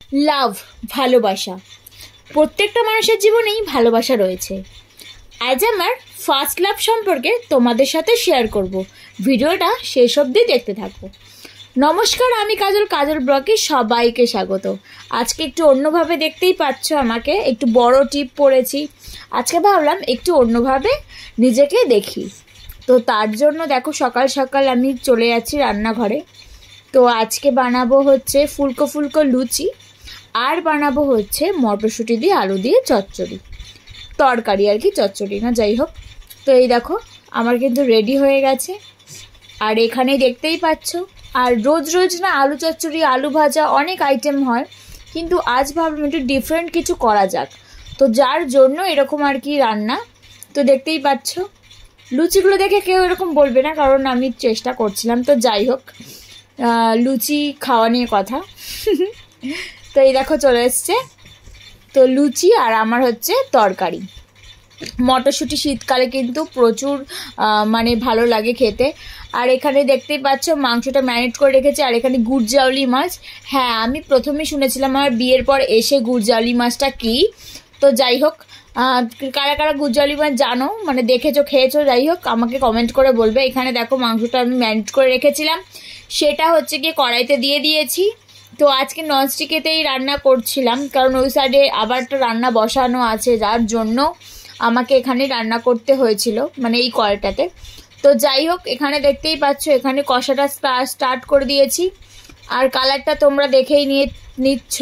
লাভ, ভালোবাসা। প্রত্যেকটা মানুষের জীবনেই ভালোবাসা রয়েছে। আজ আমার ফার্স্ট লাভ সম্পর্কে তোমাদের সাথে শেয়ার করব। ভিডিওটা শেষ অবধি দেখতে থাকো। নমস্কার, আমি কাজল, কাজল ব্লগে সবাইকে স্বাগত। আজকে একটু অন্যভাবে দেখতেই পাচ্ছ আমাকে, একটু বড় টিপ পরেছি। আজকে ভাবলাম একটু অন্যভাবে নিজেকে দেখি, তো তার জন্য দেখো সকাল সকাল আমি চলে যাচ্ছি রান্নাঘরে। তো আজকে বানাবো হচ্ছে ফুলকো ফুলকো লুচি, আর বানাবো হচ্ছে মটরশুঁটি দিয়ে আলু দিয়ে চচ্চড়ি, তরকারি আর কি, চচ্চড়ি না, যাই হোক। তো এই দেখো আমার কিন্তু রেডি হয়ে গেছে, আর এখানে দেখতেই পাচ্ছ। আর রোজ রোজ না আলু চচ্চড়ি, আলু ভাজা অনেক আইটেম হয়, কিন্তু আজ ভাবলাম একটু ডিফারেন্ট কিছু করা যাক, তো যার জন্য এরকম আর কি রান্না। তো দেখতেই পাচ্ছ লুচিগুলো দেখে কেউ এরকম বলবে না, কারণ আমি চেষ্টা করছিলাম। তো যাই হোক, লুচি খাওয়া নিয়ে কথা। তো এই দেখো চলে এসছে, তো লুচি আর আমার হচ্ছে তরকারি। মটরশুঁটি শীতকালে কিন্তু প্রচুর মানে ভালো লাগে খেতে। আর এখানে দেখতেই পাচ্ছ মাংসটা ম্যারিনেট করে রেখেছে। আর এখানে গুড়জাউলি মাছ। হ্যাঁ, আমি প্রথমে শুনেছিলাম আমার বিয়ের পর এসে গুড়জাউলি মাছটা কি। তো যাই হোক, কারা কারা গুড়জাউলি মাছ জানো, মানে দেখেছো, খেয়েছো, যাই হোক আমাকে কমেন্ট করে বলবে। এখানে দেখো মাংসটা আমি ম্যারিনেট করে রেখেছিলাম, সেটা হচ্ছে গিয়ে কড়াইতে দিয়ে দিয়েছি। তো আজকে ননস্টিকেতেই রান্না করছিলাম, কারণ ওই সাইডে আবার একটা রান্না বসানো আছে, যার জন্য আমাকে এখানে রান্না করতে হয়েছিল, মানে এই কড়াইটাতে। তো যাই হোক, এখানে দেখতেই পাচ্ছ এখানে কষাটা স্টার্ট করে দিয়েছি। আর কালারটা তোমরা দেখেই নিচ্ছ,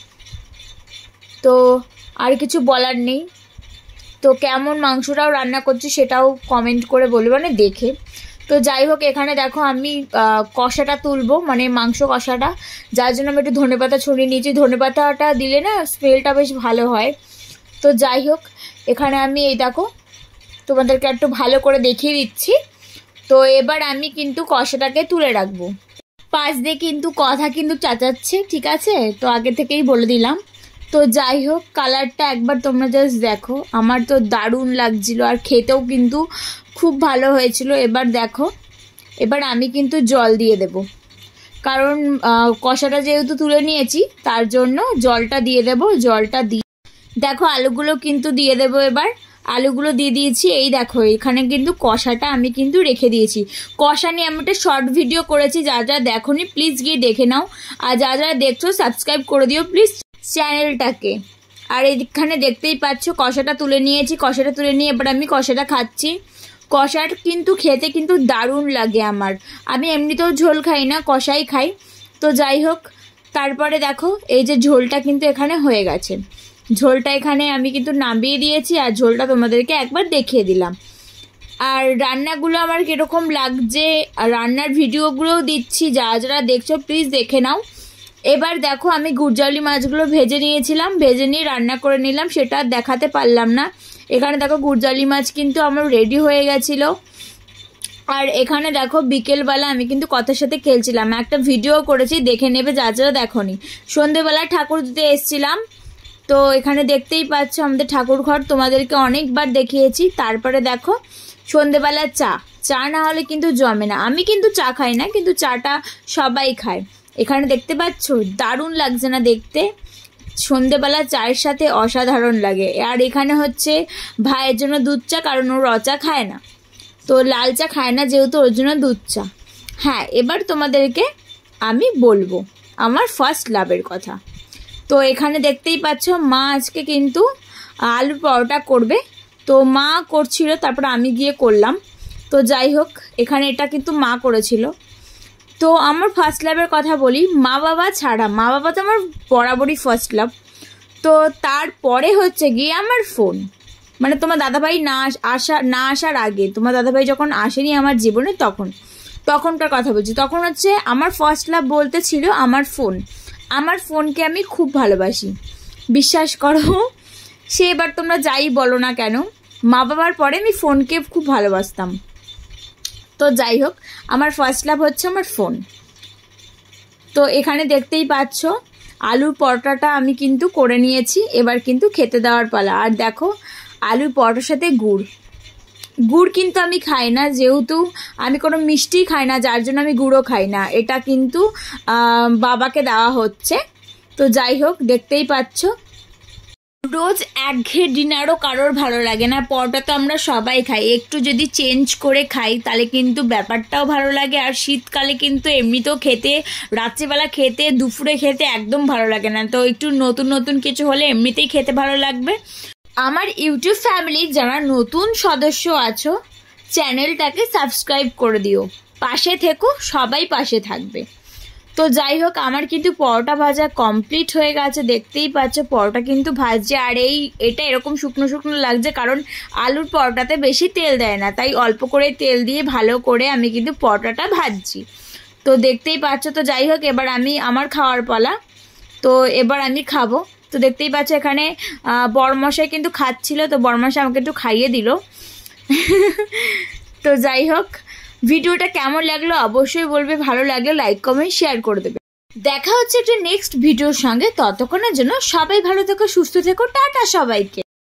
তো আর কিছু বলার নেই। তো কেমন মাংসটাও রান্না করছি সেটাও কমেন্ট করে বলবে, মানে দেখে। তো যাই হোক, এখানে দেখো আমি কষাটা তুলবো, মানে মাংস কষাটা, যার জন্য আমি একটু ধনেপাতা ছড়িয়ে নিয়েছি। ধনেপাতাটা দিলে না স্মেলটা বেশ ভালো হয়। তো যাই হোক, এখানে আমি এই দেখো তোমাদেরকে একটু ভালো করে দেখিয়ে দিচ্ছি। তো এবার আমি কিন্তু কষাটাকে তুলে রাখবো। পাশ দিয়ে কিন্তু কথা কিন্তু চাচাচ্ছে, ঠিক আছে, তো আগে থেকেই বলে দিলাম। তো যাই হোক, কালারটা একবার তোমরা জাস্ট দেখো, আমার তো দারুণ লাগছিল, আর খেতেও কিন্তু খুব ভালো হয়েছিল। এবার দেখো, এবার আমি কিন্তু জল দিয়ে দেব, কারণ কষাটা যেহেতু তুলে নিয়েছি তার জন্য জলটা দিয়ে দেব। জলটা দিয়ে দেখো আলুগুলো কিন্তু দিয়ে দেবো। এবার আলুগুলো দিয়ে দিয়েছি। এই দেখো এখানে কিন্তু কষাটা আমি কিন্তু রেখে দিয়েছি। কষা নিয়ে আমি একটা শর্ট ভিডিও করেছি, যা যা দেখোনি প্লিজ গিয়ে দেখে নাও, আর যা যারা দেখছো সাবস্ক্রাইব করে দিও প্লিজ চ্যানেলটাকে। আর এখানে দেখতেই পাচ্ছ কষাটা তুলে নিয়েছি। কষাটা তুলে নিয়ে এবার আমি কষাটা খাচ্ছি। কষার কিন্তু খেতে কিন্তু দারুণ লাগে আমার। আমি এমনিতেও ঝোল খাই না, কষাই খাই। তো যাই হোক, তারপরে দেখো এই যে ঝোলটা কিন্তু এখানে হয়ে গেছে। ঝোলটা এখানে আমি কিন্তু নামিয়ে দিয়েছি, আর ঝোলটা তোমাদেরকে একবার দেখিয়ে দিলাম। আর রান্নাগুলো আমার কীরকম লাগছে, আর রান্নার ভিডিওগুলোও দিচ্ছি, যারা যারা দেখছো প্লিজ দেখে নাও। এবার দেখো আমি গুড়জাউলি মাছগুলো ভেজে নিয়েছিলাম, ভেজে নিয়ে রান্না করে নিলাম, সেটা আর দেখাতে পারলাম না। এখানে দেখো গুড়জাউলি মাছ কিন্তু আমার রেডি হয়ে গেছিলো। আর এখানে দেখো বিকেলবেলা আমি কিন্তু কথার সাথে খেলছিলাম, একটা ভিডিও করেছি, দেখে নেবে যা যারা দেখোনি। সন্ধেবেলা ঠাকুর দিতে এসছিলাম। তো এখানে দেখতেই পাচ্ছ আমাদের ঠাকুর ঘর, তোমাদেরকে অনেকবার দেখিয়েছি। তারপরে দেখো সন্ধেবেলা চা না হলে কিন্তু জমে না। আমি কিন্তু চা খাই না, কিন্তু চাটা সবাই খায়। এখানে দেখতে পাচ্ছ দারুণ লাগছে না দেখতে? সন্ধেবেলা চায়ের সাথে অসাধারণ লাগে। আর এখানে হচ্ছে ভাইয়ের জন্য দুধ চা, কারণ ও রচা খায় না, তো লাল চা খায় না যেহেতু, ওর জন্য দুধ চা। হ্যাঁ, এবার তোমাদেরকে আমি বলবো আমার ফার্স্ট লাভের কথা। তো এখানে দেখতেই পাচ্ছ মা আজকে কিন্তু আলুর পরোটা করবে, তো মা করছিল, তারপর আমি গিয়ে করলাম। তো যাই হোক, এখানে এটা কিন্তু মা করেছিল। তো আমার ফার্স্ট লাভের কথা বলি, মা বাবা ছাড়া, মা বাবা তো আমার বরাবরই ফার্স্ট লাভ। তো তারপরে হচ্ছে গিয়ে আমার ফোন, মানে তোমার দাদাভাই না আসার আগে, তোমার দাদাভাই যখন আসেনি আমার জীবনে, তখনকার কথা বলছি। তখন হচ্ছে আমার ফার্স্ট লাভ বলতে ছিল আমার ফোন। আমার ফোনকে আমি খুব ভালোবাসি, বিশ্বাস করো। সে এবার তোমরা যাই বলো না কেন, মা বাবার পরে আমি ফোনকে খুব ভালোবাসতাম। তো যাই হোক, আমার ফার্স্ট লাভ হচ্ছে আমার ফোন। তো এখানে দেখতেই পাচ্ছ আলুর পরোটাটা আমি কিন্তু করে নিয়েছি, এবার কিন্তু খেতে দেওয়ার পালা। আর দেখো আলুর পরোটার সাথে গুড় কিন্তু আমি খাই না, যেহেতু আমি কোনো মিষ্টি খাই না, যার জন্য আমি গুড়ও খাই না। এটা কিন্তু বাবাকে দেওয়া হচ্ছে, তো যাই হোক, দেখতেই পাচ্ছ রোজ একঘেয়ে ডিনারও কারোর ভালো লাগে না। পরোটা তো আমরা সবাই খাই, একটু যদি চেঞ্জ করে খাই তাহলে কিন্তু ব্যাপারটাও ভালো লাগে। আর শীতকালে কিন্তু এমনিতেও খেতে, রাত্রিবেলা খেতে, দুপুরে খেতে একদম ভালো লাগে না। তো একটু নতুন নতুন কিছু হলে এমনিতেই খেতে ভালো লাগবে। আমার ইউটিউব ফ্যামিলির যারা নতুন সদস্য আছো, চ্যানেলটাকে সাবস্ক্রাইব করে দিও, পাশে থেকো, সবাই পাশে থাকবে। তো যাই হোক, আমার কিন্তু পরোটা ভাজা কমপ্লিট হয়ে গেছে, দেখতেই পাচ্ছ পরোটা কিন্তু ভাজছে। আর এটা এরকম শুকনো শুকনো লাগছে কারণ আলুর পরোটাতে বেশি তেল দেয় না, তাই অল্প করে তেল দিয়ে ভালো করে আমি কিন্তু পরোটাটা ভাজছি। তো দেখতেই পাচ্ছ। তো যাই হোক, এবার আমার খাওয়ার পালা। তো এবার আমি খাবো। তো দেখতেই পাচ্ছ এখানে বড়মশাই কিন্তু খাচ্ছিল, তো বড়মশাই আমাকে একটু খাইয়ে দিল। তো যাই হোক, ভিডিওটা কেমন লাগলো অবশ্যই বলবে, ভালো লাগলে লাইক কমেন্ট শেয়ার করে দেবে। দেখা হচ্ছে একটা নেক্সট ভিডিওর সঙ্গে, ততক্ষণের জন্য সবাই ভালো থেকো, সুস্থ থেকো, টাটা সবাইকে।